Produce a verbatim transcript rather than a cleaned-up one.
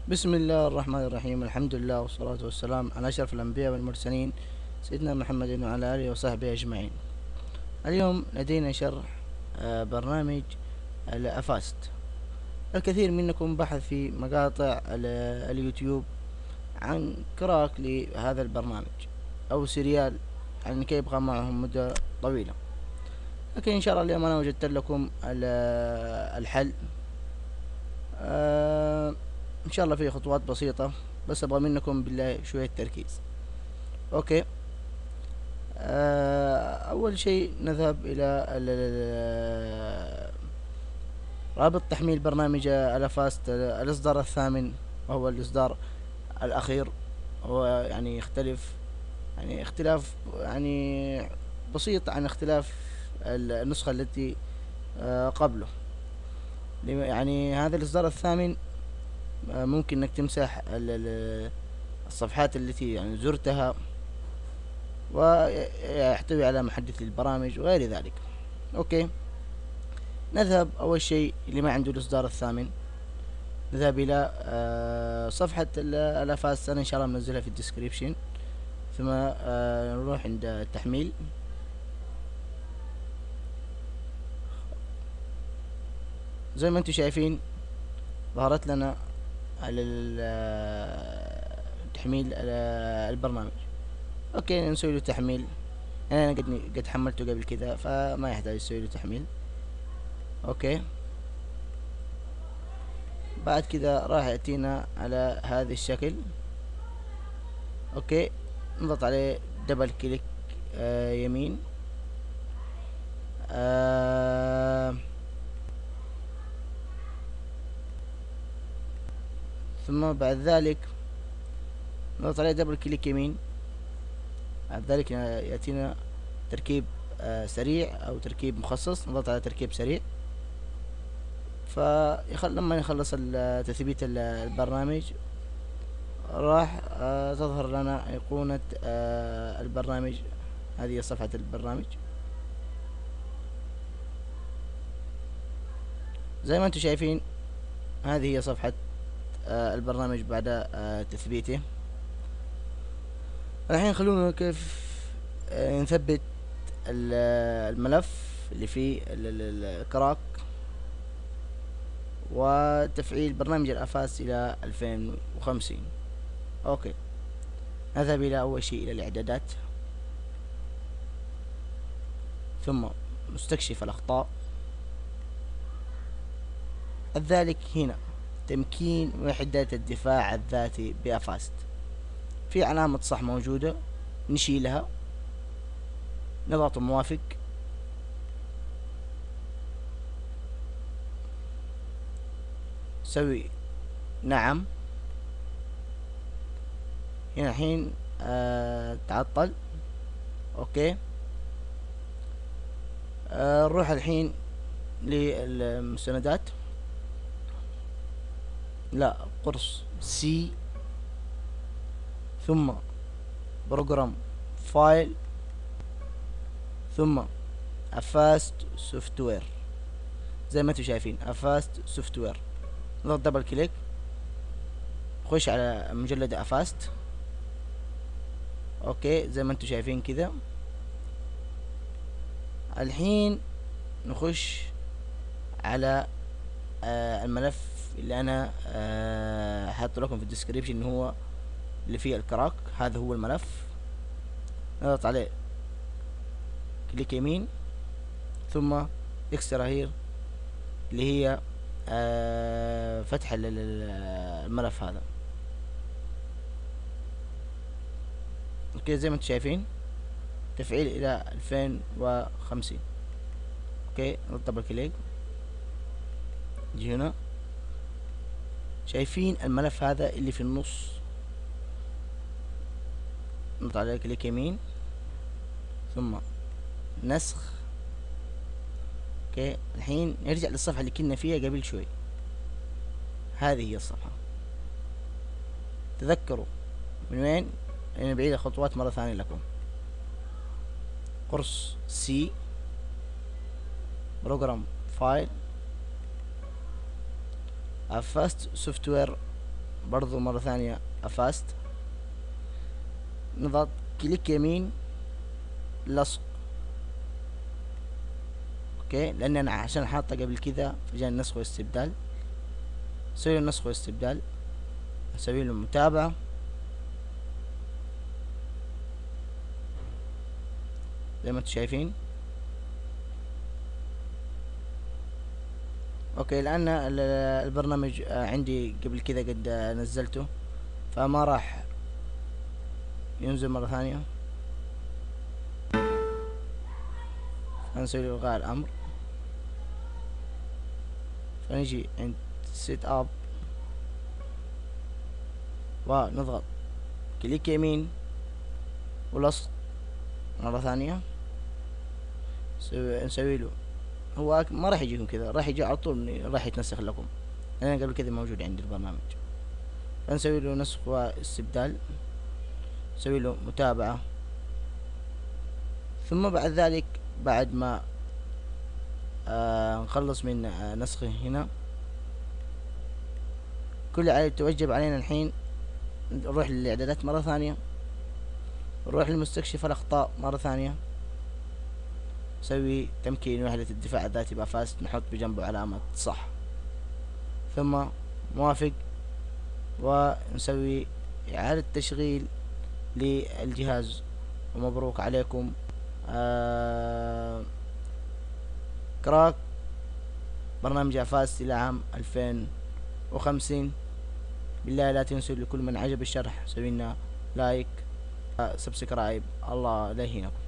بسم الله الرحمن الرحيم. الحمد لله والصلاة والسلام على أشرف الأنبياء والمرسلين سيدنا محمد وعلى آله وصحبه أجمعين. اليوم لدينا شرح آه، برنامج الأفاست. الكثير منكم بحث في مقاطع ال- اليوتيوب عن كراك لهذا البرنامج أو سيريال، يعني كي يبقى معهم مدة طويلة. لكن إن شاء الله اليوم أنا وجدت لكم ال- الحل. آه، إن شاء الله في خطوات بسيطة، بس أبغى منكم بالله شوية تركيز. أوكي. آه، أول شيء نذهب إلى ال- ال- رابط تحميل برنامج الافاست الإصدار الثامن، وهو الإصدار الأخير. هو يعني يختلف، يعني اختلاف يعني بسيط عن اختلاف النسخة التي آه، قبله. لم- يعني هذا الإصدار الثامن آه، ممكن إنك تمسح ال- ال- الصفحات التي يعني زرتها، ويحتوي على محدث للبرامج وغير ذلك. اوكي. نذهب اول شيء اللي ما عنده الاصدار الثامن، نذهب الى آه، صفحة ال- الافاس. انا ان شاء الله منزلها في الديسكريبشن. ثم آه، نروح عند التحميل. زي ما انتم شايفين ظهرت لنا على ال- آه، تحميل ال- البرنامج. اوكي، نسوي له تحميل. انا قد قد حملته قبل كذا، فما يحتاج يسوي له تحميل. اوكي. بعد كذا راح يأتينا على هذا الشكل. اوكي. نضغط عليه دبل كليك آه يمين. آه ثم بعد ذلك نضغط عليه دبل كليك يمين. بعد ذلك يأتينا تركيب آه سريع أو تركيب مخصص. نضغط على تركيب سريع. فيخل لما يخلص ال- تثبيت ال- البرنامج، راح آه تظهر لنا أيقونة آه البرنامج. هذه صفحة البرنامج. زي ما انتم شايفين، هذه هي صفحة آه البرنامج بعد آه تثبيته. الحين خلونا كيف آه نثبت ال- الملف اللي فيه ال- ال- الكراك وتفعيل برنامج الافاس الى ألفين وخمسين. اوكي. نذهب الى اول شيء الى الاعدادات، ثم مستكشف الاخطاء. ذلك هنا تمكين وحدة الدفاع الذاتي بافاست. في علامة صح موجودة، نشيلها، نضغط موافق. سوي نعم. هنا الحين آه تعطل. اوكي. آه نروح الحين للمستندات. لا، قرص سي، ثم بروجرام فايل، ثم افاست سوفت وير. زي ما انتم شايفين افاست سوفت وير. نضغط دبل كليك، خش على مجلد افاست. اوكي. زي ما انتم شايفين كذا. الحين نخش على آه الملف اللي انا آه حاطه لكم في الديسكريبشن، هو اللي فيه الكراك. هذا هو الملف. نضغط عليه كليك يمين، ثم اكسترا هير، اللي هي آه فتح ال- ال- الملف هذا. اوكي. زي ما انتم شايفين تفعيل الى ألفين وخمسين. اوكي. نضغط دبل كليك، نجي هنا. شايفين الملف هذا اللي في النص؟ نضغط عليه كليك يمين، ثم نسخ. اوكي. الحين نرجع للصفحة اللي كنا فيها قبل شوي. هذه هي الصفحة. تذكروا من وين؟ انا بعيد الخطوات مرة ثانية لكم. قرص سي، بروجرام فايل، افاست سوفت وير برضو مرة ثانية افاست، نضغط كليك يمين لصق. اوكي، لان انا عشان حاطه قبل كذا فجاني نسخ واستبدال، نسوي له نسخ واستبدال، نسوي له متابعة. زي ما انتم شايفين. اوكي، لان ال- البرنامج عندي قبل كذا قد نزلته فما راح ينزل مرة ثانية، فنسوي له الغاء الامر. فنجي عند سيت اب ونضغط كليك يمين ولصق مرة ثانية، نسوي له، هو ما راح يجيكم كذا، راح يجي على طول، راح يتنسخ لكم لان قبل كذا موجود عندي البرنامج. فنسوي له نسخ واستبدال، نسوي له متابعة. ثم بعد ذلك بعد ما آه نخلص من آه نسخه هنا، كل اللي عليه توجب علينا الحين نروح للاعدادات مرة ثانية، نروح لمستكشف الاخطاء مرة ثانية، نسوي تمكين وحدة الدفاع الذاتي بافاست، نحط بجنبه علامة صح، ثم موافق، ونسوي إعادة تشغيل للجهاز. ومبروك عليكم آه كراك برنامج افاست الى عام ألفين وخمسين. بالله لا تنسوا، لكل من عجب الشرح سوي لنا لايك، سبسكرايب، الله لا يهينكم.